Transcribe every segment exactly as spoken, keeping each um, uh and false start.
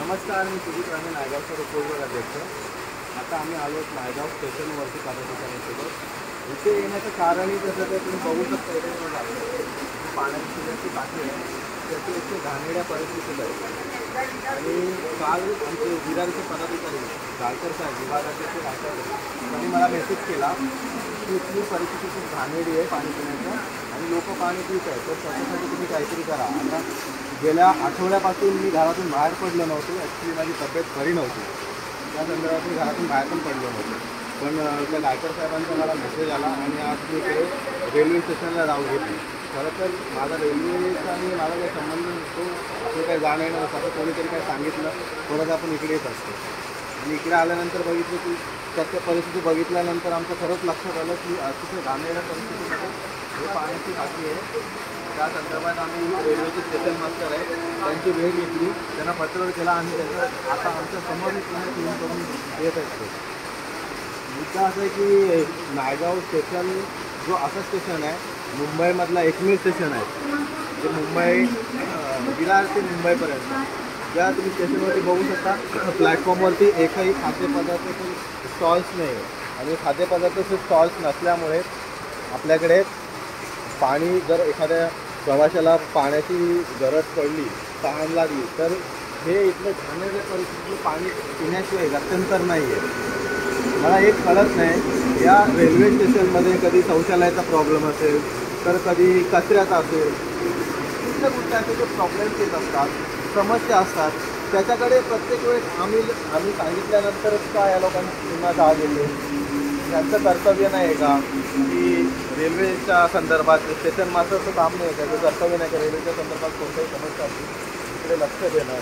नमस्कार, मी सुजित राणे, नायगावचा उपविभाग अध्यक्ष. आता आम्ही आलो नायगाव स्टेशनवरती पदाधिकाऱ्यांसोबत. इथे येण्याचं कारणही कसं ते तुम्ही बघू शकता. इथे पाण्याची पिण्याची टाकी आहे, त्याची इथे घाणेरड्या परिस्थितीत आहे. आणि काल आमचे विरारचे पदाधिकारी गायकर साहेब विभागाचे गायकर त्यांनी मला मेसेज केला की इथली परिस्थिती खूप घाणेरडी आहे पाणी पिण्याचं आणि लोक पाणी पित आहे, तर त्याच्यासाठी तुम्ही काहीतरी करा. आता गेल्या आठवड्यापासून मी घरातून बाहेर पडलो नव्हतो. ॲक्च्युली माझी तब्येत बरी नव्हती, त्या संदर्भात मी घरातून बाहेर पण पडलो नव्हतो. पण त्या गायकर साहेबांचा मला मेसेज आला आणि आज मी इकडे रेल्वे स्टेशनला जाऊ घेतली. खरं तर माझा रेल्वेचा आणि माझा काही संबंध नसतो, आपलं काही जाणं येणं नसतं. आता कोणीतरी काय सांगितलं परत आपण इकडे येत असतो. आणि इकडे आल्यानंतर बघितलं की त्याच्या परिस्थिती बघितल्यानंतर आमचं खरंच लक्षात आलं की अतिशय घाणेरड्या परिस्थितीमध्ये हे पाण्याची टाकी आहे. त्या संदर्भात आम्ही रेल्वेचे स्टेशन मास्टर आहे त्यांची भेट घेतली, त्यांना पत्र केला आणि त्याचं आता आमच्या समोरपणे क्लीन करून येत असतो. मुद्दा असं आहे की नायगाव स्टेशन जो असं स्टेशन आहे, मुंबईमधला एकमेव स्टेशन आहे जे मुंबई विरार ते मुंबईपर्यंत. ज्या तुम्ही स्टेशनवरती बघू शकता, प्लॅटफॉर्मवरती एकही खाद्यपदार्थाचे स्टॉल्स नाही आहे. आणि खाद्यपदार्थाचे स्टॉल्स नसल्यामुळे आपल्याकडे पाणी जर एखाद्या प्रवाशाला पाण्याची गरज पडली, तहान लागली, तर हे इथलं घाणेरड्या परिस्थितीत पाणी पिण्याशिवाय गत्यंतर नाही आहे. मला एक कळत नाही, या रेल्वे स्टेशनमध्ये कधी शौचालयाचा प्रॉब्लेम असेल, तर कधी कचऱ्याचा असेल, कुठल्या कुठल्या असे जे प्रॉब्लेम्स येत असतात, समस्या असतात, त्याच्याकडे प्रत्येक वेळेस आम्ही आम्ही सांगितल्यानंतरच का या लोकांनी पुन्हा जाग येते. त्यांचं कर्तव्य नाही आहे का की रेल्वेच्या संदर्भात स्टेशन मास्टरचं काम नाही आहे, त्याचं कर्तव्य नाही का रेल्वेच्या संदर्भात कोणत्याही समस्या असतील तिकडे लक्ष देणं.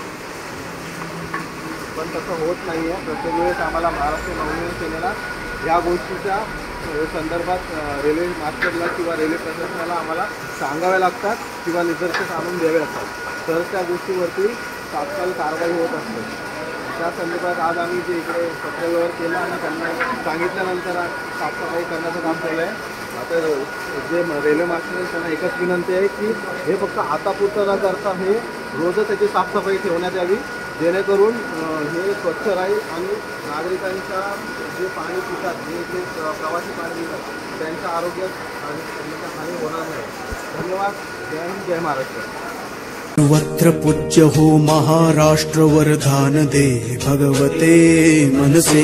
पण तसं होत नाही आहे. प्रत्येक वेळेस आम्हाला महाराष्ट्र नवनिर्माण सेनेला या गोष्टीच्या संदर्भात रेल्वे मास्टरला किंवा रेल्वे प्रशासनाला आम्हाला सांगाव्या लागतात किंवा निदर्शक आणून द्यावे लागतात, तर त्या गोष्टीवरती तात्काळ कारवाई होत असते. त्या संदर्भात आज आम्ही जे इकडे पत्रव्यवहार केला आणि त्यांना सांगितल्यानंतर साफसफाई करण्याचं काम केलं आहे. आता जे रेल्वे मास्टर आहे त्यांना एकच विनंती आहे की हे फक्त आतापुरतं न करता हे रोजच त्याची साफसफाई ठेवण्यात यावी, जेणेकरून हे स्वच्छ राहील आणि नागरिकांच्या जे पाणी पितात, जे जे प्रवासी पाणी पितात, त्यांच्या आरोग्यात आणि त्यांच्या हानी होणार नाही. धन्यवाद. जय हिंद, जय महाराष्ट्र. सर्वत्र पूज्य हो महाराष्ट्र वरदान दे भगवते मनसे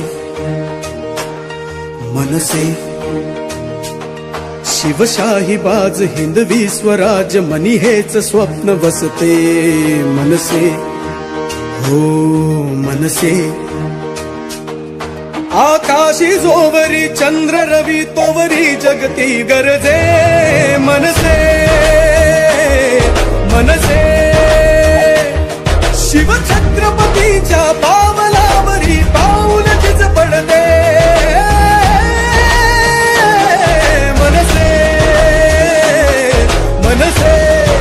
मनसे. शिवशाही बाज हिंदवी स्वराज मनी हेच स्वप्न बसते मनसे हो मनसे. आकाशी जोवरी चंद्र रवी तोवरी जगती गरजे मनसे मनसे. शिवछत्रपतीच्या पावलावरी पाऊल तिच पडते मनसे मनसे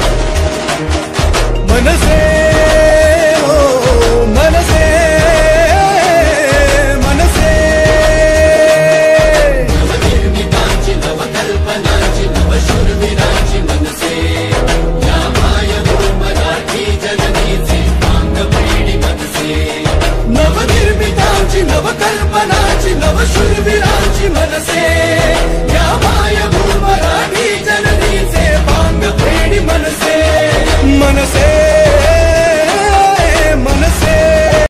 मनसे ओ मनसे मनसे. नवनिर्मितांची नवकल्पनांची नवशूरवीरांची मनसे, नवनिर्मितांची नवकल्पनाची नवशूरवीरांची मनसे.